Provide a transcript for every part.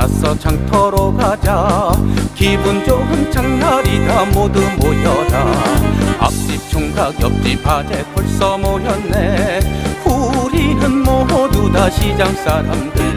일어났어 장터로 가자. 기분 좋은 장날이다 모두 모여라. 앞집 총각 옆집 아재 벌써 모였네. 우리는 모두 다 시장 사람들.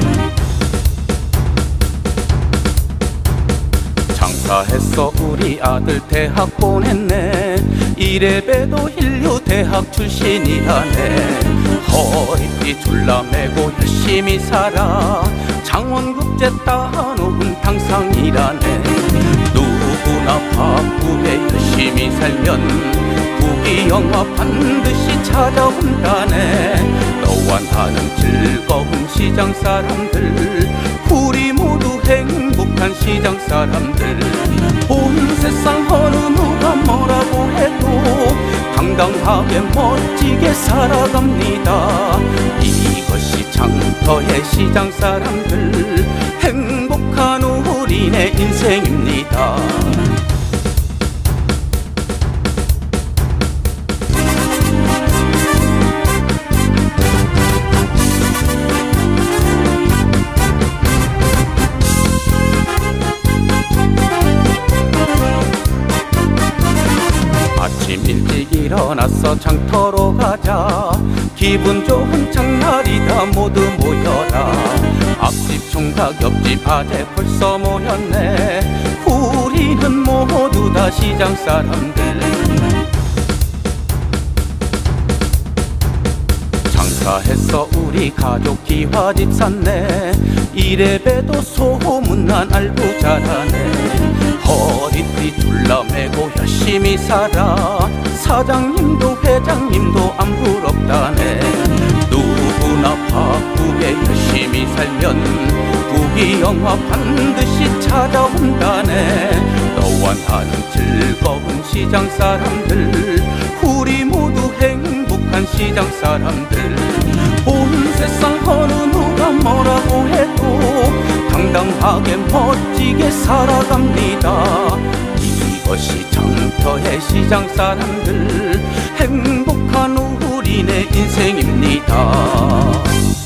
장사했어 우리 아들 대학 보냈네. 이래봬도 인류 대학 출신이라네. 허리띠 졸라매고 열심히 살아. 장원급제 따놓은 당상이라네. 누구나 바쁘게 열심히 살면 부귀영화 반드시 찾아온다네. 너와 나는 즐거운 시장 사람들. 우리 모두 행복한 시장 사람들. 온 세상 어느 누가 뭐라고 해도 당당하게 멋지게 살아갑니다. 이것이 장터의 시장 사람들. 행복한 우리네 인생입니다. 아침 일찍 일어났어 장터로 가자. 기분 좋은 장날이다 모두 모여라. 앞집 총각 옆집 아재 벌써 모였네. 우리는 모두 다 시장 사람들. 장사했어 우리 가족 기와집 샀네. 이래봬도 소문난 알고 잘하네. 허리띠 졸라매고 열심히 살아. 사장님도 회장님도 안 부럽다네. 누구나 바쁘게 열심히 살면 부귀영화 반드시 찾아온다네. 너와 나는 즐거운 시장 사람들. 우리 모두 행복한 시장 사람들. 온 세상 어느 누가 뭐라고 해도 당당하게 멋지게 살아갑니다. 이것이 장터의 시장 사람들. 행복한 우리네 인생입니다.